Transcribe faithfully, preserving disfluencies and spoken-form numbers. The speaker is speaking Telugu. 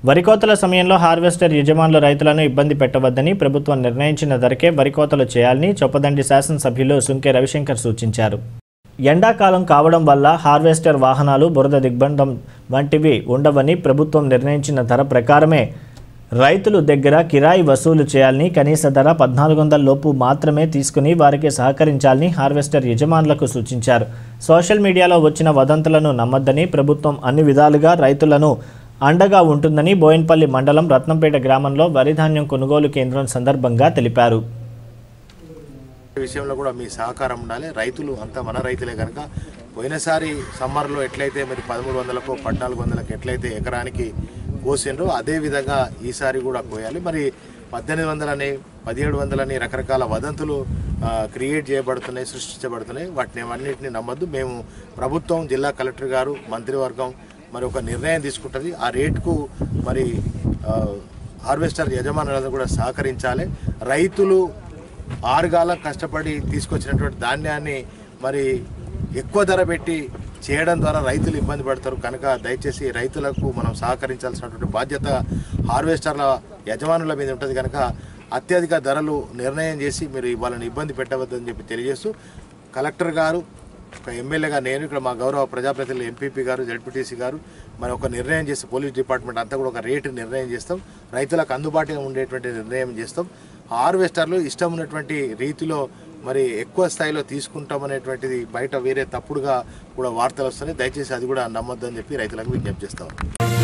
వరి కోతల సమయంలో హార్వెస్టర్ యజమానులు రైతులను ఇబ్బంది పెట్టవద్దని ప్రభుత్వం నిర్ణయించిన ధరకే వరి కోతలు చేయాలని చొప్పదండి శాసనసభ్యులు సుంకె రవిశంకర్ సూచించారు. ఎండాకాలం కావడం వల్ల హార్వెస్టర్ వాహనాలు బురద దిగ్బంధం వంటివి ఉండవని ప్రభుత్వం నిర్ణయించిన ధర ప్రకారమే రైతులు దగ్గర కిరాయి వసూలు చేయాలని, కనీస ధర పద్నాలుగు వందల లోపు మాత్రమే తీసుకుని వారికి సహకరించాలని హార్వెస్టర్ యజమానులకు సూచించారు. సోషల్ మీడియాలో వచ్చిన వదంతులను నమ్మొద్దని, ప్రభుత్వం అన్ని విధాలుగా రైతులను అండగా ఉంటుందని బోయిన్పల్లి మండలం రత్నంపేట గ్రామంలో వరి ధాన్యం కొనుగోలు కేంద్రం సందర్భంగా తెలిపారు. విషయంలో కూడా మీ సహకారం ఉండాలి. రైతులు అంతా మన రైతులే కనుక పోయినసారి సమ్మర్లో ఎట్లయితే మరి పదమూడు వందలకు పద్నాలుగు వందలకు ఎట్లయితే ఎకరానికి కోసిండ్రో అదే విధంగా ఈసారి కూడా కోయాలి. మరి పద్దెనిమిది వందలని పదిహేడు వందలని రకరకాల వదంతులు క్రియేట్ చేయబడుతున్నాయి, సృష్టించబడుతున్నాయి. వాటిని అన్నింటినీ నమ్మద్దు. మేము ప్రభుత్వం, జిల్లా కలెక్టర్ గారు, మంత్రివర్గం మరి ఒక నిర్ణయం తీసుకుంటుంది. ఆ రేటుకు మరి హార్వెస్టర్ యజమానులందరూ కూడా సహకరించాలి. రైతులు ఆరుగాలం కష్టపడి తీసుకొచ్చినటువంటి ధాన్యాన్ని మరి ఎక్కువ ధర పెట్టి చేయడం ద్వారా రైతులు ఇబ్బంది పడతారు. కనుక దయచేసి రైతులకు మనం సహకరించాల్సినటువంటి బాధ్యత హార్వెస్టర్ల యజమానుల మీద ఉంటుంది. కనుక అత్యధిక ధరలు నిర్ణయం చేసి మీరు వాళ్ళని ఇబ్బంది పెట్టవద్దని చెప్పి తెలియజేస్తూ, కలెక్టర్ గారు, ఒక ఎమ్మెల్యేగా నేను, ఇక్కడ మా గౌరవ ప్రజాప్రతినిధులు ఎంపీపీ గారు, జెడ్పీటీసీ గారు మరి ఒక నిర్ణయం చేసి పోలీస్ డిపార్ట్మెంట్ అంతా కూడా ఒక రేటు నిర్ణయం చేస్తాం. రైతులకు అందుబాటులో ఉండేటువంటి నిర్ణయం చేస్తాం. హార్వెస్టర్లు ఇష్టం ఉన్నటువంటి రీతిలో మరి ఎక్కువ స్థాయిలో తీసుకుంటామనేటువంటిది బయట వేరే తప్పుడుగా కూడా వార్తలు వస్తున్నాయి. దయచేసి అది కూడా నమ్మొద్దని చెప్పి రైతులకు విజ్ఞప్తి చేస్తాం.